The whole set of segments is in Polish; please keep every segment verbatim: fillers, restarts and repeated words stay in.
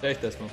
Cześć Tesmo.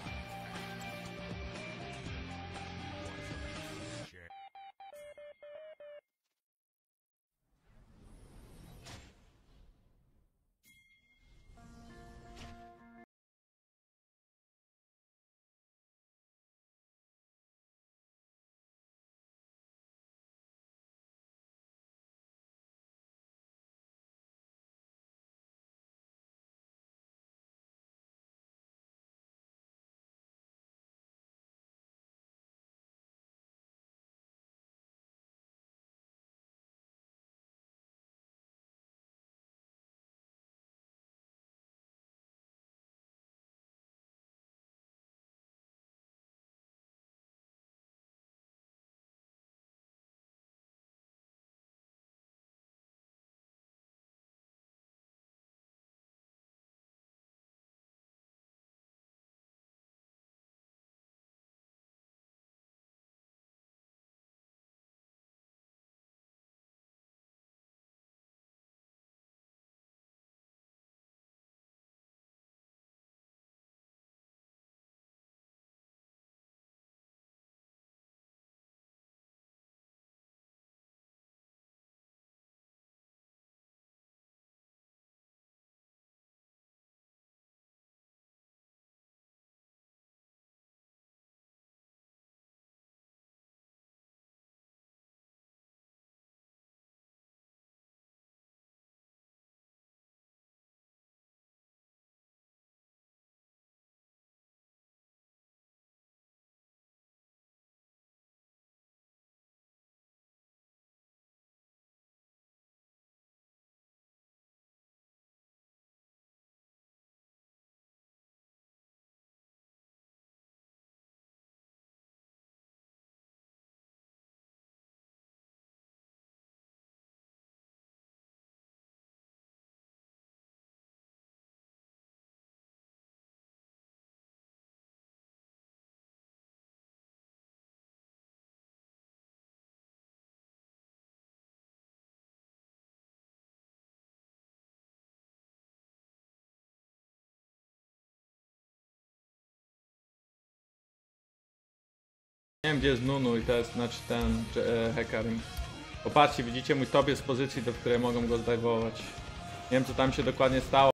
Nie wiem gdzie jest Nunu i to jest, znaczy ten e, Hecarim. Popatrzcie, widzicie mój top jest w pozycji, do której mogą go zdejmować. Nie wiem co tam się dokładnie stało.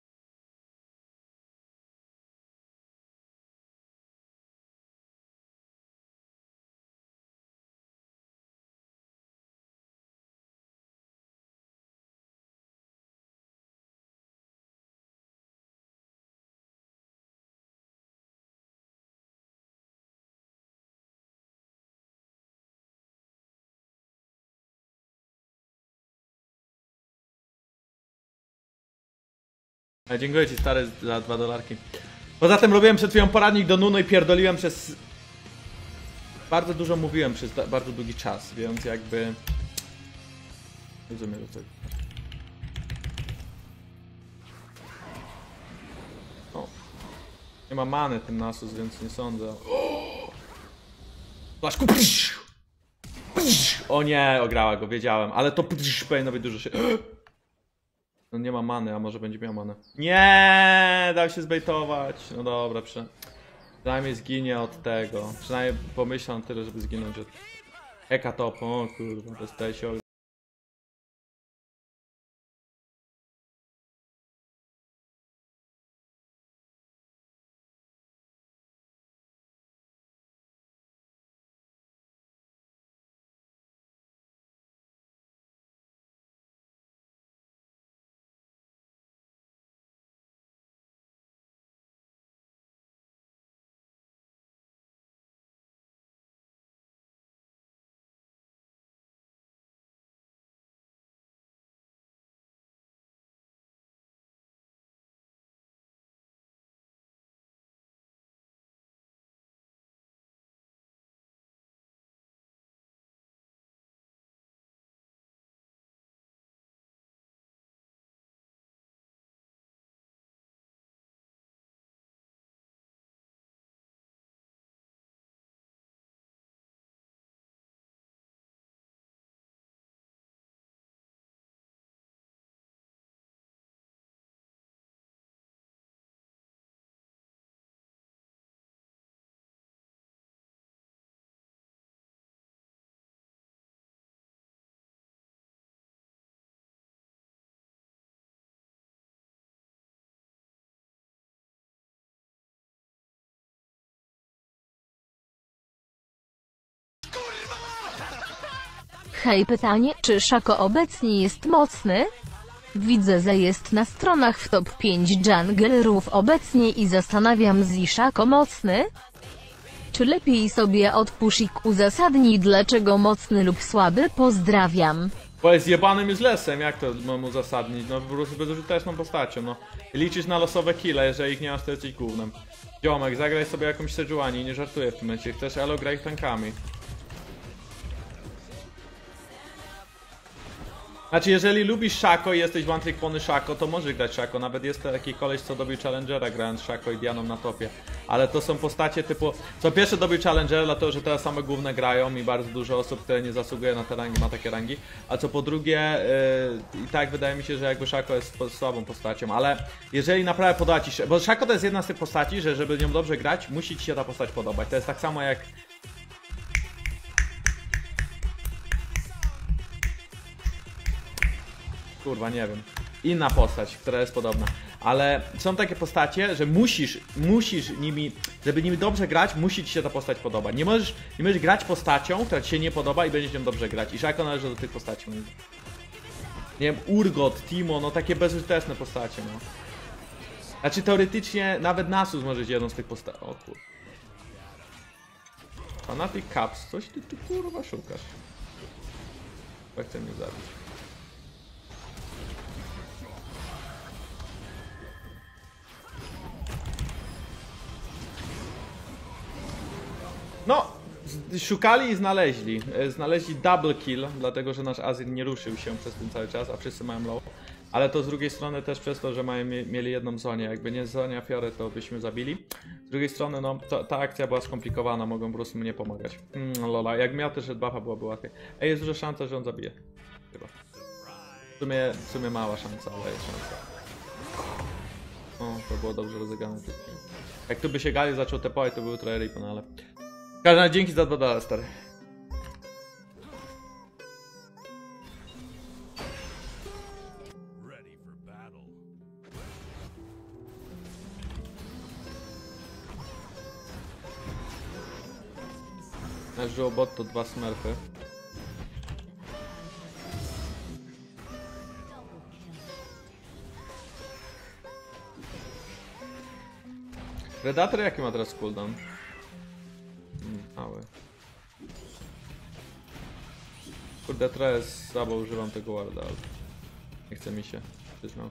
E, dziękuję ci stary za dwa dolarki. Poza tym robiłem przed chwilą poradnik do Nunu i pierdoliłem przez... Bardzo dużo mówiłem przez bardzo długi czas, więc jakby... Rozumiem, że to... O. Nie ma many ten Nasus, więc nie sądzę. Flaszku! O nie, ograła go, wiedziałem, ale to powinno być dużo się... No nie ma many, a może będzie miał manę. Nie, dał się zbejtować. No dobra, przy... przynajmniej zginie od tego. Przynajmniej pomyślał tyle, żeby zginąć od... Eka top, o kurwa, to jest Tesio. Hej, pytanie, czy Shaco obecnie jest mocny? Widzę, że jest na stronach w top pięć junglerów obecnie i zastanawiam się, Shaco mocny? Czy lepiej sobie odpuszik uzasadni, dlaczego mocny lub słaby? Pozdrawiam. Bo jest jebanym uselessem, jak to mam uzasadnić? No po prostu bezużyteczną postacią, no. Liczysz na losowe kille, jeżeli ich nie masz, to jesteś gównem. Ziomek, zagraj sobie jakąś Sejuani i nie żartuję w tym momencie. Chcesz elo, graj tankami. Znaczy, jeżeli lubisz Shaco i jesteś one trick pony Shaco, to możesz grać Shaco. Nawet jest to taki koleś, co dobił Challengera grając Shaco i Dianą na topie. Ale to są postacie typu... Co pierwsze dobił Challengera, dlatego że teraz same główne grają i bardzo dużo osób, które nie zasługuje na te rangi, ma takie rangi. A co po drugie, yy, i tak wydaje mi się, że jakby Shaco jest słabą postacią. Ale jeżeli naprawdę podoba ci się... Bo Shaco to jest jedna z tych postaci, że żeby nią dobrze grać, musi ci się ta postać podobać. To jest tak samo jak... Kurwa, nie wiem. Inna postać, która jest podobna. Ale są takie postacie, że musisz, musisz nimi, żeby nimi dobrze grać, musi ci się ta postać podobać. Nie możesz, nie możesz grać postacią, która ci się nie podoba i będziesz nią dobrze grać. I Shaco należy do tych postaci. Nie wiem, Urgot, Timo, no takie bezużyteczne postacie, no. Znaczy teoretycznie nawet Nasus może być jedną z tych postaci. O kur... Fanatic Caps, coś ty tu kurwa szukasz. Tak chcę mnie zabić. No, szukali i znaleźli. Znaleźli double kill, dlatego że nasz Azir nie ruszył się przez ten cały czas, a wszyscy mają low. Ale to z drugiej strony też przez to, że mają, mieli jedną zonię. Jakby nie zonia Fiorę, to byśmy zabili. Z drugiej strony, no, to, ta akcja była skomplikowana, mogą po prostu mnie pomagać. Mm, lola, jak miał też buffa, byłoby łatwiej. Ej, jest duża szansa, że on zabije. Chyba. W sumie, w sumie mała szansa, ale jest szansa. O, to było dobrze rozegrane. Jak tu by się Gali zaczął tepować, to były trochę ripon, ale... Każdy, dzięki za dwa dolary, stary. Nasz robot to dwa smurfy. Predator jaki ma teraz cooldown? Mm, mały. Kurde, trochę słabo używam tego warda, ale nie chce mi się, przyznam.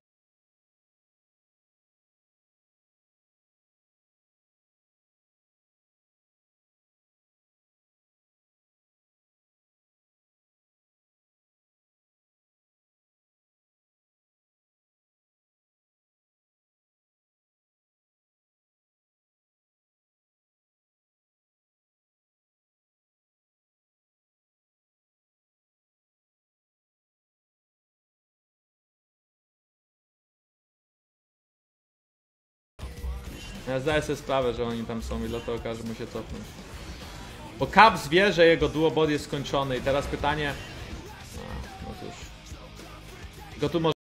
Ja zdaję sobie sprawę, że oni tam są i dlatego każe mu się cofnąć. Bo Caps wie, że jego duo bot jest skończony i teraz pytanie... A, no cóż. Tylko tu może...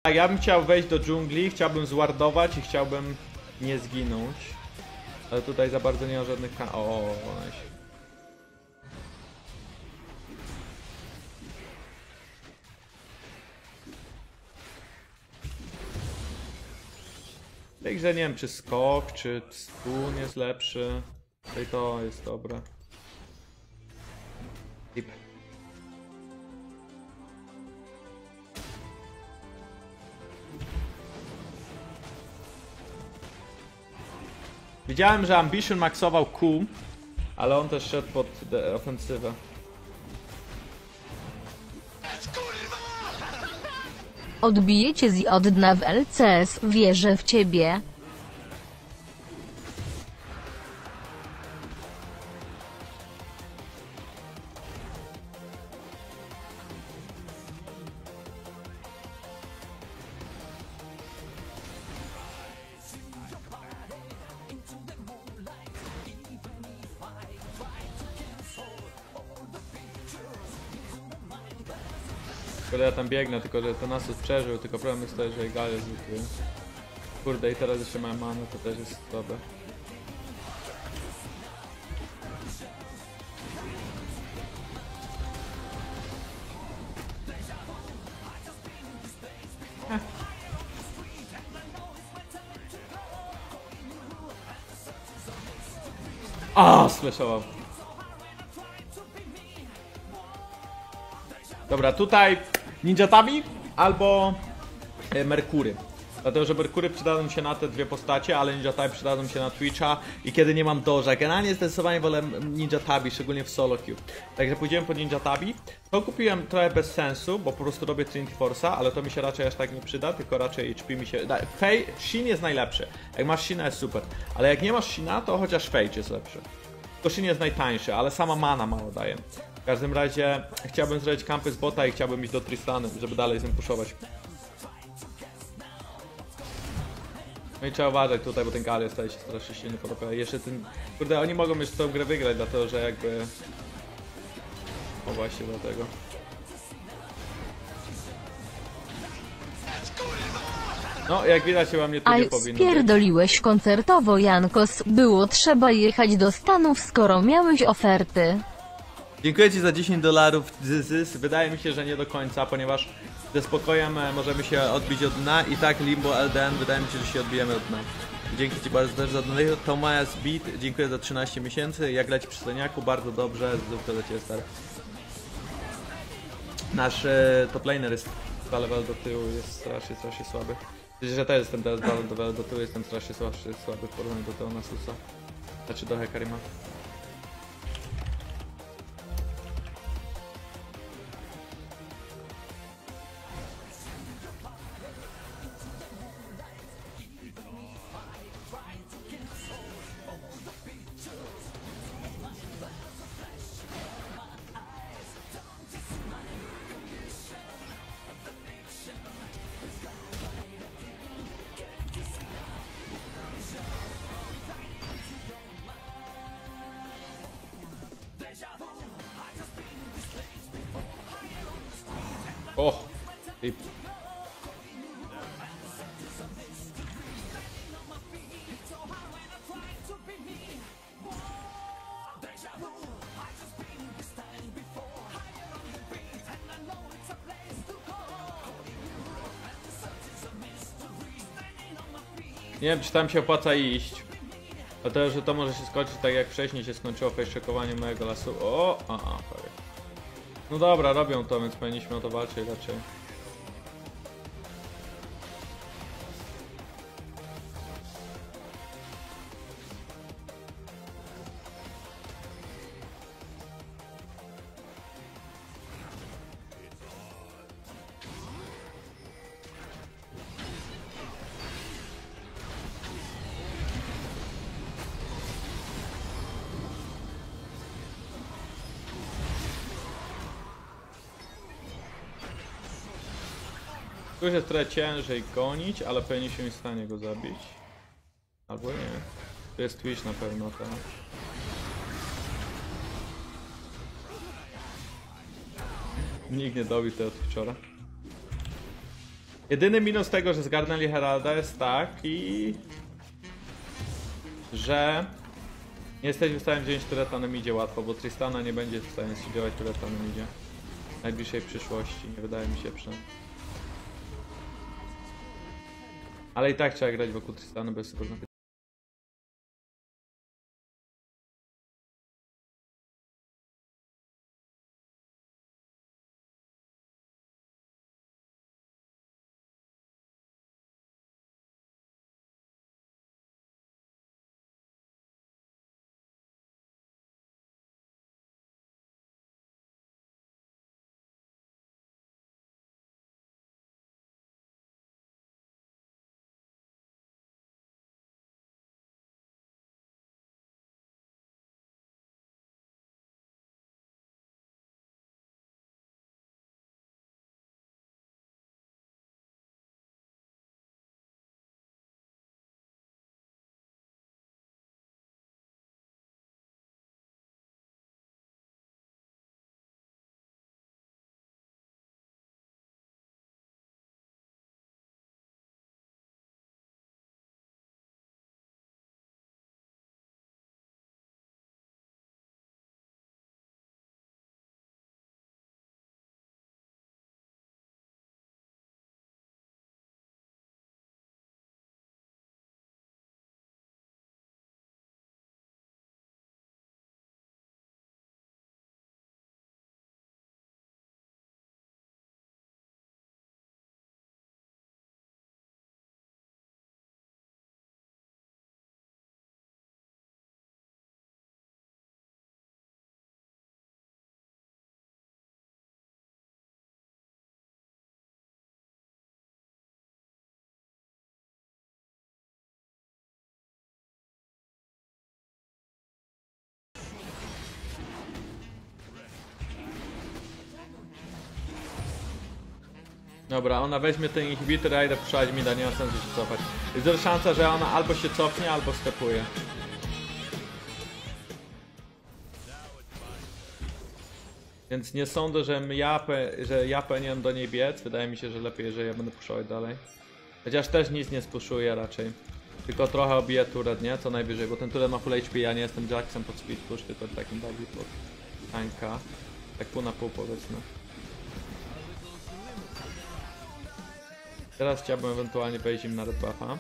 Tak, ja bym chciał wejść do dżungli, chciałbym zwardować i chciałbym nie zginąć. Ale tutaj za bardzo nie ma żadnych ka... O, nice. W tej grze nie wiem, czy skok, czy stun jest lepszy. Tutaj to jest dobre. Tip. Widziałem, że Ambition maksował Q, ale on też szedł pod ofensywę. Odbijecie z od dna w L C S, wierzę w ciebie. Kiedy ja tam biegnę, tylko że to Nasus przeżył, tylko problem jest to, że Gal jest zwykły. Kurde, i teraz jeszcze mam manę, to też jest dobre. Eh. A, sflashował. Dobra, tutaj Ninja Tabi albo e, Merkury. Dlatego, że Merkury przydadzą się na te dwie postacie, ale Ninja Tabi przydadzą się na Twitcha i kiedy nie mam Doża. Generalnie zdecydowanie wolę Ninja Tabi, szczególnie w solo queue. Także pójdziemy po Ninja Tabi. To kupiłem trochę bez sensu, bo po prostu robię Trinity Force'a, ale to mi się raczej aż tak nie przyda, tylko raczej H P mi się... Fej, Shin jest najlepszy. Jak masz Shina jest super, ale jak nie masz Shina, to chociaż Fade jest lepszy. To Shin jest najtańszy, ale sama mana mało daje. W każdym razie chciałbym zrobić kampy z bota i chciałbym iść do Tristany, żeby dalej z nim puszować. No i trzeba uważać tutaj, bo ten Galio staje się strasznie silny po to. Jeszcze ten... Kurde, oni mogą jeszcze tą grę wygrać, dlatego że jakby... O właśnie dlatego. No, jak widać chyba mnie tu nie Aj, powinno być. spierdoliłeś koncertowo, Jankos. Było trzeba jechać do Stanów, skoro miałeś oferty. Dziękuję Ci za dziesięć dolarów, Zyzys. Wydaje mi się, że nie do końca, ponieważ ze spokojem możemy się odbić od dna i tak Limbo L D N, wydaje mi się, że się odbijemy od dna. Dzięki Ci bardzo też za donate. Tomasz Beat, dziękuję za trzynaście miesięcy. Jak leci przy Stoniaku, bardzo dobrze, zdrówko dla Ciebie, stary. Nasz e, top laner jest dwa level do tyłu, jest strasznie, strasznie słaby. Myślę, że też jestem teraz dwa level do tyłu, jestem strasznie słaby, słaby w porównaniu do tego Nasusa. Znaczy do Hekarima. O! I... Nie wiem, czy tam się opłaca iść. Dlatego, że to może się skończyć tak jak wcześniej się skończyło fejszekowanie mojego lasu. O! A, a, prawie. No dobra, robią to, więc powinniśmy o to walczyć raczej. Tu jest trochę ciężej gonić, ale powinniśmy być w stanie go zabić. Albo nie. Tu jest Twitch na pewno, tak. Nikt nie dobił tego Twitchora. Jedyny minus tego, że zgarnęli Heralda jest taki, że nie jesteśmy w stanie wziąć tureta na midzie łatwo, bo Tristana nie będzie w stanie studiować tureta na midzie w najbliższej przyszłości, nie wydaje mi się przynajmniej. Ale i tak trzeba grać wokół Tristany, bo jest super. Dobra, ona weźmie ten inhibitor, a idę puszczać mida, nie ma sensu się cofać. Jest duża szansa, że ona albo się cofnie, albo stepuje. Więc nie sądzę, że ja, że ja powinienem do niej biec. Wydaje mi się, że lepiej, że ja będę puszować dalej. Chociaż też nic nie spuszuję raczej. Tylko trochę obiję turet, nie? Co najwyżej, bo ten turet ma full H P, ja nie jestem Jacksem pod speed push, tylko takim bardziej pod tanka. Tak pół na pół powiedzmy. Teraz chciałbym ewentualnie wejść im na red buffa.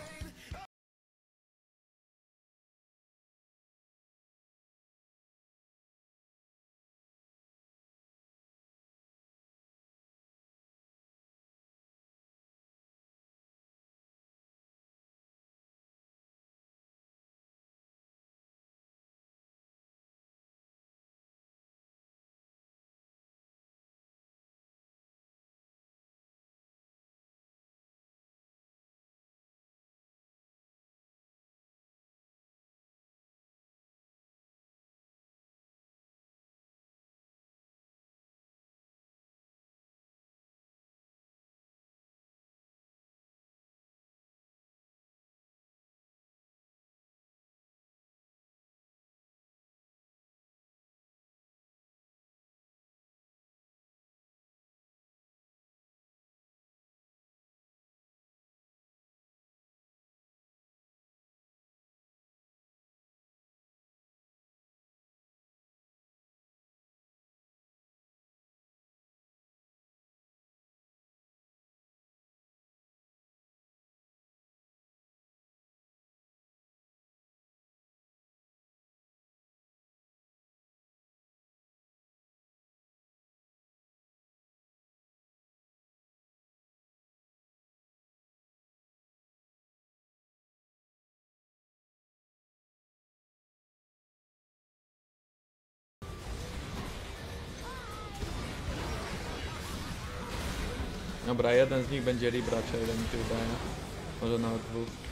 Dobra, jeden z nich będzie Libra, czy jeden mi się wydaje. Może nawet dwóch.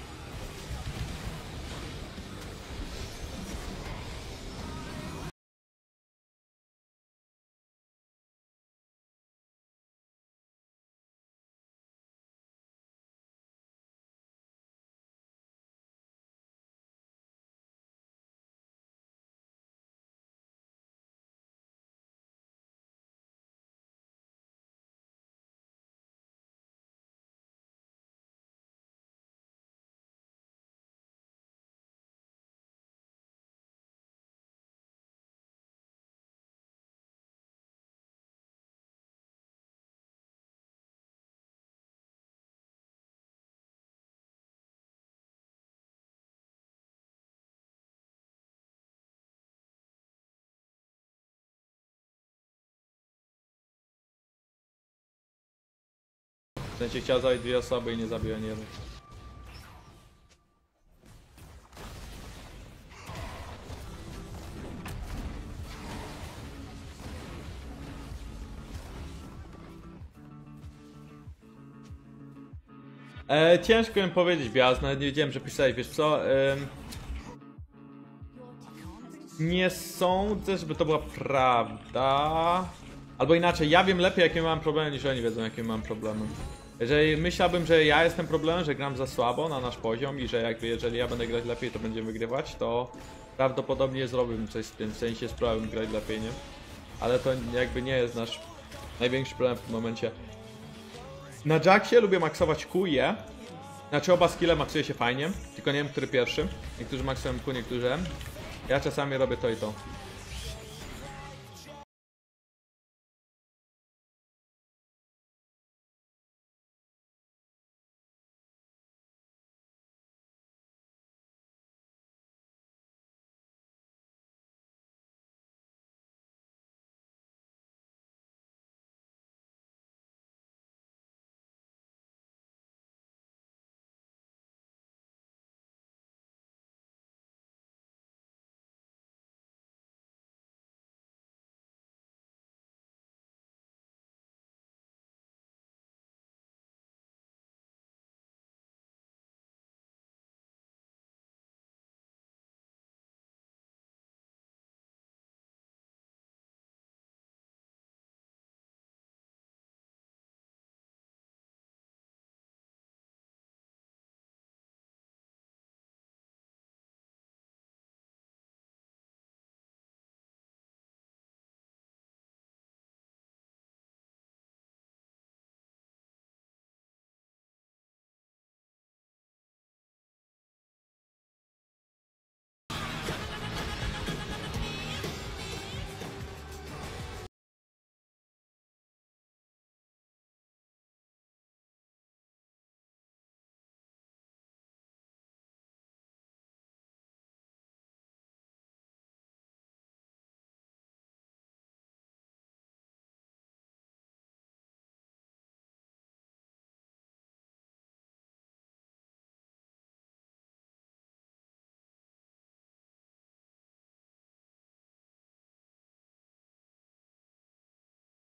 W sensie chciała zabić dwie osoby i nie zabiła ani jednej. E, ciężko mi powiedzieć, Biaz, nawet nie wiedziałem, że pisałeś, wiesz co? E, nie sądzę, żeby to była prawda. Albo inaczej, ja wiem lepiej, jakie mam problemy, niż oni wiedzą, jakie mam problemy. Jeżeli myślałbym, że ja jestem problemem, że gram za słabo na nasz poziom i że jakby jeżeli ja będę grać lepiej, to będziemy wygrywać, to prawdopodobnie zrobiłbym coś z tym, w sensie spróbowałbym grać lepiej, nie? Ale to jakby nie jest nasz największy problem w tym momencie. Na Jacksie lubię maksować Q i E. Znaczy oba skille maksuje się fajnie, tylko nie wiem, który pierwszy. Niektórzy maksują Q, niektórzy E. Ja czasami robię to i to.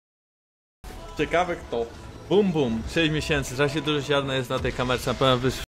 Ciekawe kto. Bum bum, sześć miesięcy, w razie dużo siadne jest na tej kamerce, na pewno wyszło.